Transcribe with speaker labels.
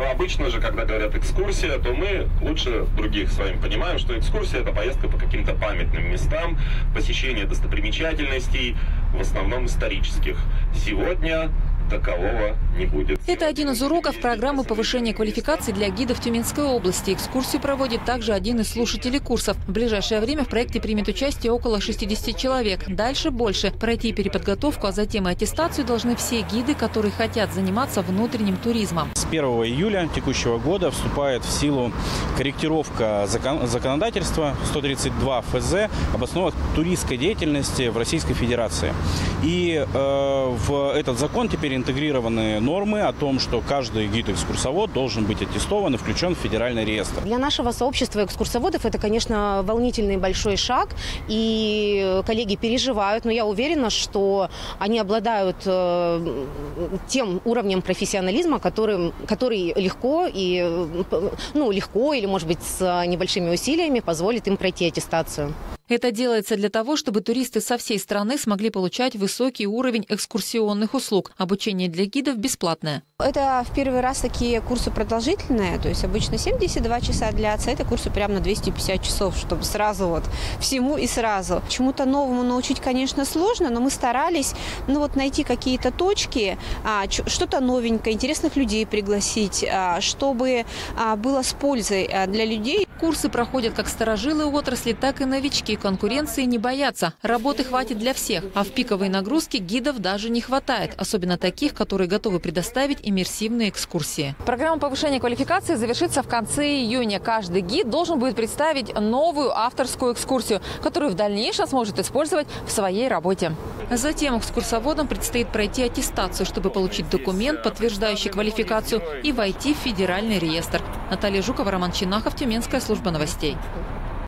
Speaker 1: обычно же, когда говорят экскурсия, то мы лучше других с вами понимаем, что экскурсия – это поездка по каким-то памятным местам, посещение достопримечательностей, в основном исторических. Сегодня такового не будет.
Speaker 2: Это один из уроков программы повышения квалификации для гидов Тюменской области. Экскурсию проводит также один из слушателей курсов. В ближайшее время в проекте примет участие около 60 человек. Дальше больше. Пройти переподготовку, а затем и аттестацию должны все гиды, которые хотят заниматься внутренним туризмом.
Speaker 3: С 1 июля текущего года вступает в силу корректировка законодательства 132 ФЗ об основах туристской деятельности в Российской Федерации. И в этот закон теперь интегрированы нормы о том, что каждый гид-экскурсовод должен быть аттестован и включен в федеральный реестр.
Speaker 4: Для нашего сообщества экскурсоводов это, конечно, волнительный большой шаг, и коллеги переживают, но я уверена, что они обладают тем уровнем профессионализма, который легко или, может быть, с небольшими усилиями позволит им пройти аттестацию.
Speaker 2: Это делается для того, чтобы туристы со всей страны смогли получать высокий уровень экскурсионных услуг. Обучение для гидов бесплатное.
Speaker 5: Это в первый раз такие курсы продолжительные, то есть обычно 72 часа длятся, это курсы прямо на 250 часов, чтобы сразу вот всему и сразу. Чему-то новому научить, конечно, сложно, но мы старались найти какие-то точки, что-то новенькое, интересных людей пригласить, чтобы было с пользой для людей.
Speaker 2: Курсы проходят как старожилы отрасли, так и новички. Конкуренции не боятся. Работы хватит для всех. А в пиковой нагрузке гидов даже не хватает. Особенно таких, которые готовы предоставить иммерсивные экскурсии. Программа повышения квалификации завершится в конце июня. Каждый гид должен будет представить новую авторскую экскурсию, которую в дальнейшем сможет использовать в своей работе. Затем экскурсоводам предстоит пройти аттестацию, чтобы получить документ, подтверждающий квалификацию, и войти в федеральный реестр. Наталья Жукова, Роман Чинахов, Тюменская служба новостей.